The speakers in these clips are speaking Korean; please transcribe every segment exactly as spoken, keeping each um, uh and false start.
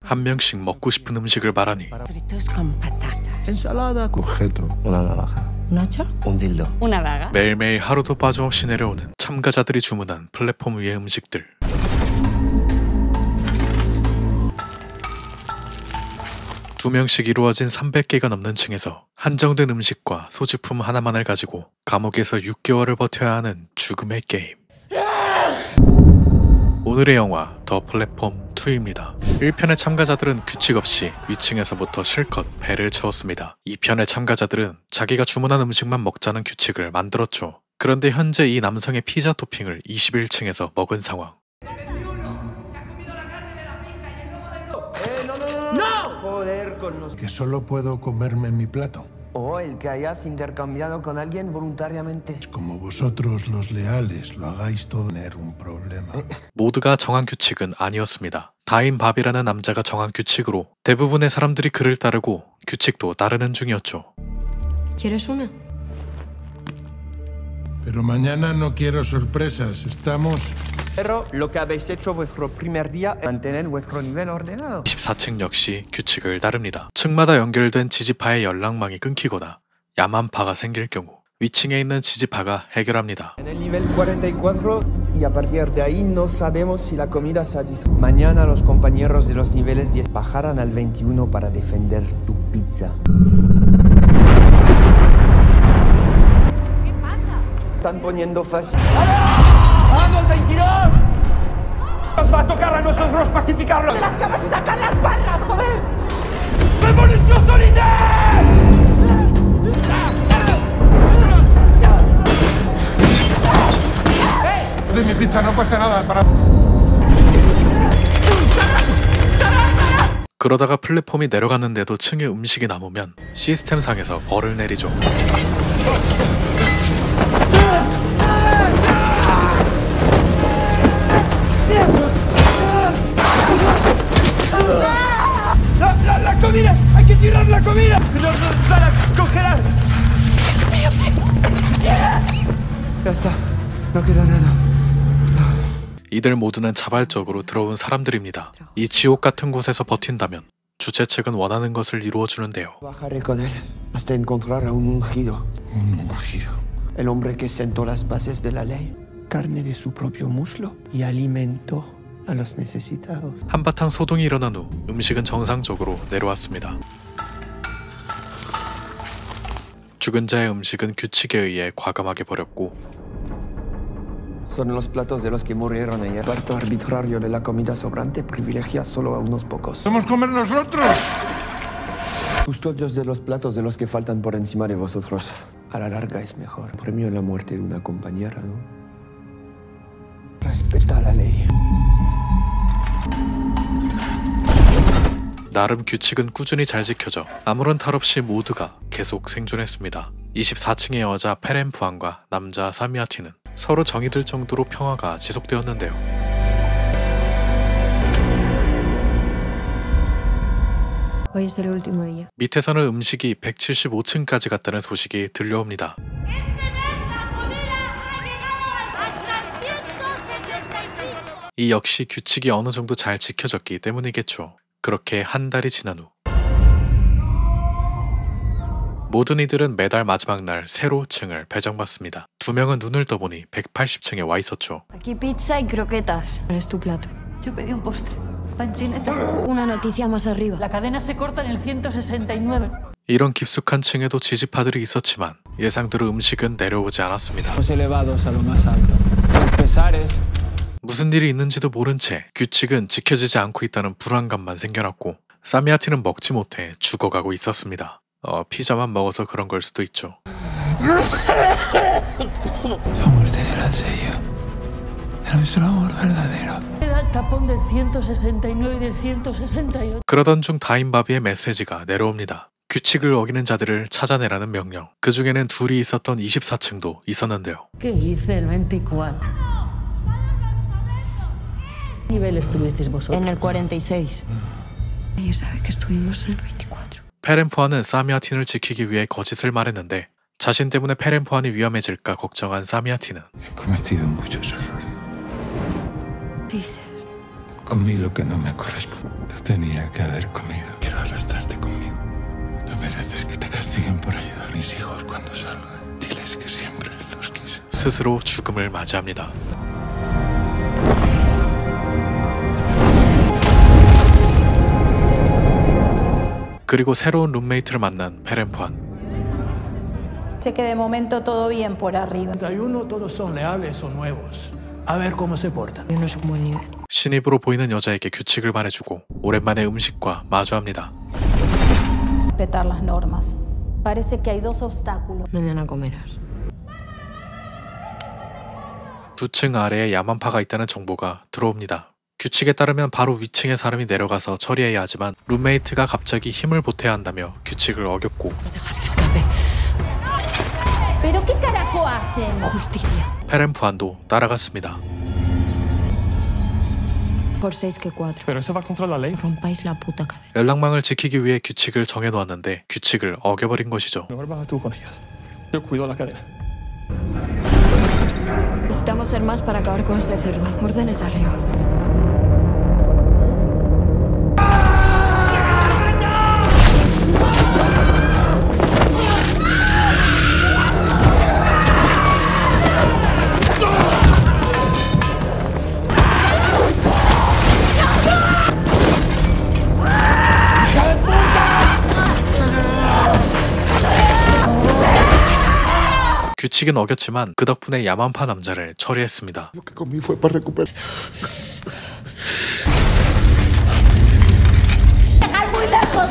한 명씩 먹고 싶은 음식을 말하니 Fritos con patatas. Ensalada, objeto, una navaja. ¿Un hacha? Un dildo. ¿Una daga? 매일매일 하루도 빠짐없이 내려오는 참가자들이 주문한 플랫폼 위의 음식들. 두 명씩 이루어진 삼백 개가 넘는 층에서 한정된 음식과 소지품 하나만을 가지고 감옥에서 육 개월을 버텨야 하는 죽음의 게임. 오늘의 영화 더 플랫폼 투입니다. 일 편의 참가자들은 규칙 없이 위층에서부터 실컷 배를 채웠습니다. 이 편의 참가자들은 자기가 주문한 음식만 먹자는 규칙을 만들었죠. 그런데 현재 이 남성의 피자 토핑을 이십일 층에서 먹은 상황. Que solo puedo comerme mi plato. O el que hayas intercambiado con alguien voluntariamente. Como vosotros los leales lo hagáis todo tener un problema. 모두가 정한 규칙은 아니었습니다. 다인 밥이라는 남자가 정한 규칙으로 대부분의 사람들이 그를 따르고 규칙도 따르는 중이었죠. ¿Quieres una? Pero mañana no quiero sorpresas. Estamos... Pero lo que habéis hecho vuestro primer día es mantener vuestro nivel ordenado. 이십사 층 역시 규칙을 따릅니다. 층마다 연결된 지지파의 연락망이 끊기거나 야만파가 생길 경우 위층에 있는 지지파가 해결합니다. En el nivel cuarenta y cuatro y a partir de ahí no sabemos si la comida se ha distribuido. Mañana los compañeros de los niveles diez bajarán al veintiuno para defender tu pizza. ¿Qué pasa? Están poniendo fácil. ¡Vamos, veintidós! ¡Nos va a tocar a nosotros pacificarlos! ¡De las camas y sacar las barras, joder! ¡Revolución solidaria! De mi pizza no pasa nada para... 그러다가 플랫폼이 내려갔는데도 층에 음식이 남으면 시스템상에서 벌을 내리죠. ¡La, la, la comida! ¡Hay que tirar la comida! ¡No nos van a congelar! Ya está. No queda nada. 이들 모두는 자발적으로 들어온 사람들입니다. 이 지옥 같은 곳에서 버틴다면 주최 측은 원하는 것을 이루어주는데요. Bajaré con él hasta encontrar a un ungido. Un ungido. El hombre que sentó las bases de la ley. Carne de su propio muslo y alimentó a los necesitados. 한바탕 소동이 일어난 후 음식은 정상적으로 내려왔습니다. 죽은 자의 음식은 규칙에 의해 과감하게 버렸고 Son los platos de los que murieron ayer. El reparto arbitrario de la comida sobrante privilegia solo a unos pocos. ¡Podemos comer nosotros! Custodios de los platos de los que faltan por encima de vosotros. A la larga es mejor. Premio la muerte de una compañera, ¿no? Respeta la ley. 나름 규칙은 꾸준히 잘 지켜져 아무런 탈 없이 모두가 계속 생존했습니다. 이십사 층의 여자 페렌푸안과 남자 사미아티는 서로 정이 들 정도로 평화가 지속되었는데요. 밑에서는 음식이 백칠십오 층까지 갔다는 소식이 들려옵니다. 이 역시 규칙이 어느 정도 잘 지켜졌기 때문이겠죠. 그렇게 한 달이 지난 후 모든 이들은 매달 마지막 날 새로 층을 배정받습니다. 두 명은 눈을 떠보니 백팔십 층에 와 있었죠. Aquí pizza y croquetas. Es tu plato. Yo pedí un postre. Panchineta. Una noticia más arriba. La cadena se corta en el ciento sesenta y nueve. 이런 깊숙한 층에도 지지파들이 있었지만 예상대로 음식은 내려오지 않았습니다. Los elevados a lo más alto. Los pesares. 무슨 일이 있는지도 모른 채 규칙은 지켜지지 않고 있다는 불안감만 생겨났고 사미아티는 먹지 못해 죽어가고 있었습니다. 어, 피자만 먹어서 그런 걸 수도 있죠. La muerte de la sello. De nuestro amor verdadero. Era el tapón del ciento sesenta y nueve y del ciento sesenta y ocho. 그러던 중 다인바비의 메시지가 내려옵니다. 규칙을 어기는 자들을 찾아내라는 명령. 그 중에는 둘이 있었던 이십사 층도 있었는데요. ¿Qué dice el veinticuatro? ¿Qué nivel estuvisteis vosotros? En el cuarenta y seis. Ella sabe que estuvimos en el veinticuatro. 페렌푸안은 사미아틴을 지키기 위해 거짓을 말했는데 자신 때문에 페렌푸안이 위험해질까 걱정한 사미아틴은 He cometido muchos errores. Dices. Comí lo que no me corresponde. No tenía que haber comido. Quiero arrastrarte conmigo. No mereces que te castiguen por ayudar a mis hijos cuando salgan. Diles que siempre los quise. 스스로 죽음을 맞이합니다. 그리고 새로운 룸메이트를 만난 페렌푸안. Sé que de momento todo bien por arriba. treinta y uno todos son leales o nuevos. A ver cómo se portan. Yo no soy buen nivel. 신입으로 보이는 여자에게 규칙을 말해주고 오랜만에 음식과 마주합니다. Respetar las normas. Parece que hay dos obstáculos. Mañana comerás. 두 층 아래에 야만파가 있다는 정보가 들어옵니다. 규칙에 따르면 바로 위층의 사람이 내려가서 처리해야 하지만 룸메이트가 갑자기 힘을 보태야 한다며 규칙을 어겼고 ¿Pero qué carajo hacen? Justicia. 페렌푸안도 따라갔습니다. Por seis que cuatro. Pero eso va contra la ley. Rompáis la puta cadena. 연락망을 지키기 위해 규칙을 정해놓았는데 규칙을 어겨버린 것이죠. Mejor baja tú con ellas. Yo cuido la cadena. Necesitamos ser más para acabar con este cerdo. Órdenes arriba. 규칙은 어겼지만 그 덕분에 야만파 남자를 처리했습니다. Lo que comí fue para recuperar. ¡Muy lejos!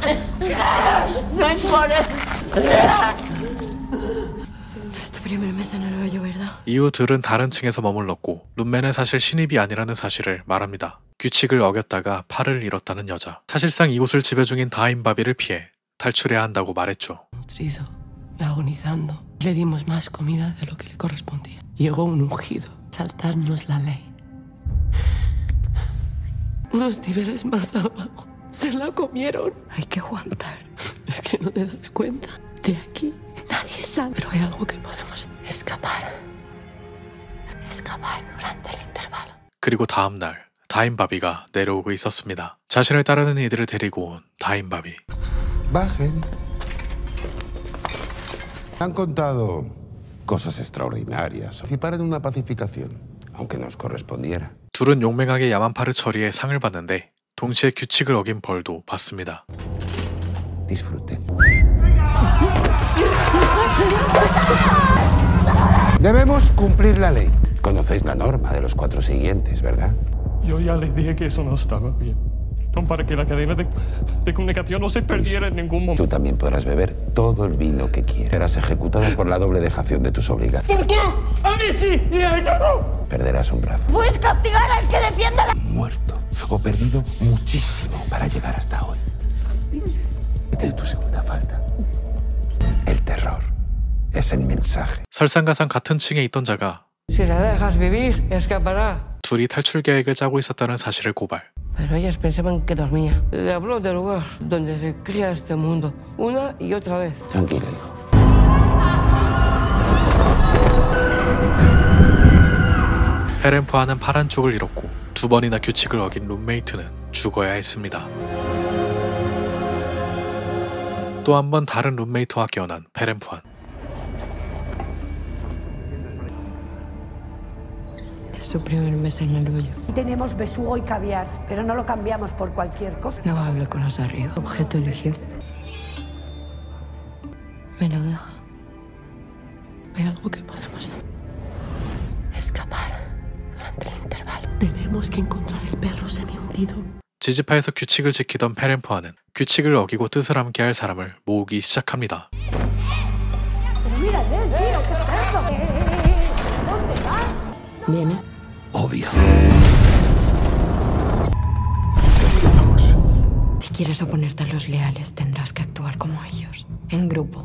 Este primer mes en el hoyo, ¿verdad? 이후 둘은 다른 층에서 머물렀고 룸메는 사실 신입이 아니라는 사실을 말합니다. 규칙을 어겼다가 팔을 잃었다는 여자. 사실상 이곳을 지배 중인 다인바비를 피해 탈출해야 한다고 말했죠. Nutrido, agonizando. Le dimos más comida de lo que le correspondía. Llegó un ungido, saltarnos la ley. Unos niveles más abajo. Se la comieron. Hay que aguantar. Es que no te das cuenta. De aquí nadie sale. Pero hay algo que podemos escapar. Escapar durante el intervalo. 그리고 다음 날 다인바비가 내려오고 있었습니다. 자신을 따르는 이들을 데리고 온 다인바비. Bajen. Han contado cosas extraordinarias. Participar en una pacificación, aunque nos correspondiera. 둘은 용맹하게 야만파를 처리해 상을 받는데 동시에 규칙을 어긴 벌도 받습니다. Disfruten. Debemos cumplir la ley. Conocéis la norma de los cuatro siguientes, ¿verdad? Yo ya les dije que eso no estaba bien. Para que la cadena de, de comunicación no se perdiera en ningún momento. Tú también podrás beber todo el vino que quieras. Serás ejecutado por la doble dejación de tus obligaciones. ¿Por qué? A mí sí y a ella no. Perderás un brazo. Puedes castigar al que defienda la... Muerto o perdido muchísimo para llegar hasta hoy. Esta es tu segunda falta. El terror es el mensaje. 설상가상 같은 층에 있던 자가 Si la dejas vivir, escapará. 둘이 탈출 계획을 짜고 있었다는 사실을 고발. Pero ellas pensaban que dormía. Le habló del lugar donde se cría este mundo. Una y otra vez. Tranquilo, hijo. 페렌푸아는 파란 쪽을 잃었고 두 번이나 규칙을 어긴 룸메이트는 죽어야 했습니다. 또 한 번 다른 룸메이트와 깨어난 페렌푸안. Es su primer mes en el hoyo. Tenemos besugo y caviar, pero no lo cambiamos por cualquier cosa. No hable con los de arriba. Objeto elegido. Me lo deja. Hay algo que podemos hacer. Escapar durante el intervalo. Tenemos que encontrar el perro semi-hundido. 지지파에서 규칙을 지키던 페렌푸아는 규칙을 어기고 뜻을 함께 할 사람을 모으기 시작합니다. ¿Viene? Obvio. Si quieres oponerte a los leales, tendrás que actuar como ellos. En grupo.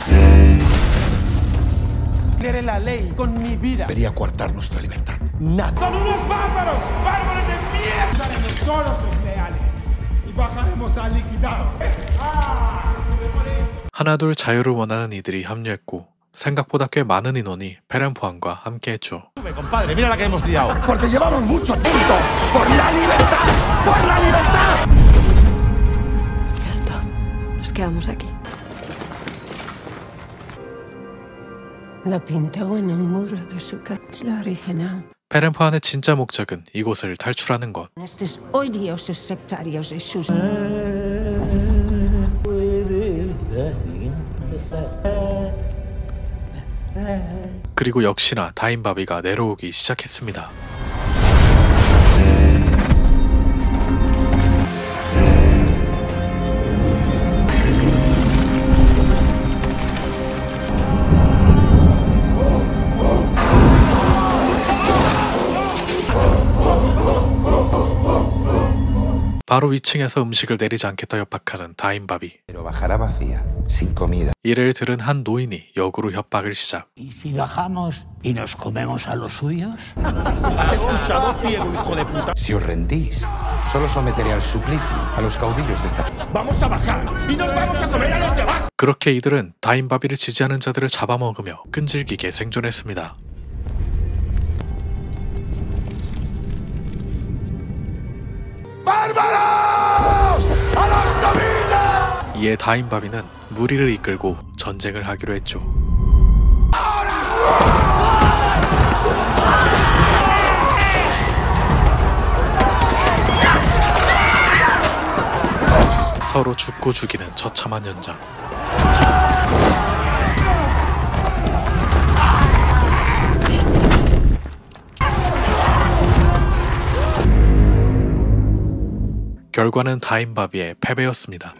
Quiere la ley con mi vida. Debería coartar nuestra libertad. Nada. ¡Son unos bárbaros! ¡Bárbaros de mierda! Daremos todos los leales y bajaremos al liquidado. 아! 하나둘 자유를 원하는 이들이 합류했고 생각보다 꽤 많은 인원이 페렌푸안과 함께했죠. Compadre, mira la que hemos liado. Porque llevamos mucho tiempo. Por la libertad. Por la libertad. Ya está. Nos quedamos aquí. Lo pintó en un muro de su casa. Es la original. 페렌푸안의 진짜 목적은 이곳을 탈출하는 것. Estos odiosos sectarios y sus... 그리고 역시나 다인바비가 내려오기 시작했습니다. 바로 위층에서 음식을 내리지 않겠다 협박하는 다인바비. Pero bajará vacía, sin comida. 이를 들은 한 노인이 역으로 협박을 시작. ¿Y si bajamos y nos comemos a los suyos? ¿Has escuchado, ciego hijo de puta? Si os rendís, solo someteré al suplicio a los caudillos de esta... Vamos a bajar y nos vamos a comer a los de abajo. 그렇게 이들은 다인바비를 지지하는 자들을 잡아먹으며 끈질기게 생존했습니다. 이에 다인바비는 무리를 이끌고 전쟁을 하기로 했죠. 서로 죽고 죽이는 처참한 현장. 결과는 다인바비의 패배였습니다.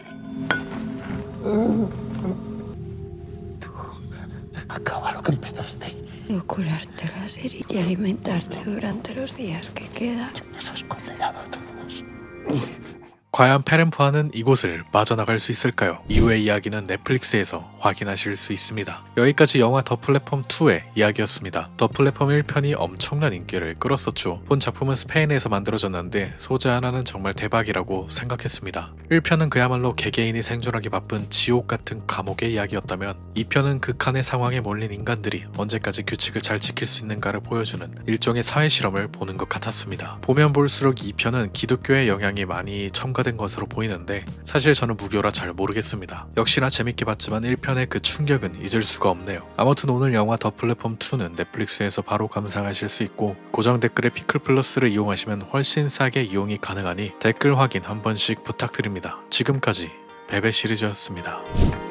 Acaba lo que empezaste. Y curarte las heridas y alimentarte durante los días que quedan. Nos has condenado a todos. 과연 페렌푸안은 이곳을 빠져나갈 수 있을까요? 이후의 이야기는 넷플릭스에서 확인하실 수 있습니다. 여기까지 영화 더 플랫폼 투의 이야기였습니다. 더 플랫폼 일 편이 엄청난 인기를 끌었었죠. 본 작품은 스페인에서 만들어졌는데 소재 하나는 정말 대박이라고 생각했습니다. 일 편은 그야말로 개개인이 생존하기 바쁜 지옥 같은 감옥의 이야기였다면 이 편은 극한의 상황에 몰린 인간들이 언제까지 규칙을 잘 지킬 수 있는가를 보여주는 일종의 사회 실험을 보는 것 같았습니다. 보면 볼수록 이 편은 기독교의 영향이 많이 첨가 된 것으로 보이는데 사실 저는 무교라 잘 모르겠습니다. 역시나 재밌게 봤지만 일 편의 그 충격은 잊을 수가 없네요. 아무튼 오늘 영화 더 플랫폼 투는 넷플릭스에서 바로 감상하실 수 있고 고정 댓글에 피클 플러스를 이용하시면 훨씬 싸게 이용이 가능하니 댓글 확인 한 번씩 부탁드립니다. 지금까지 베베 시리즈였습니다.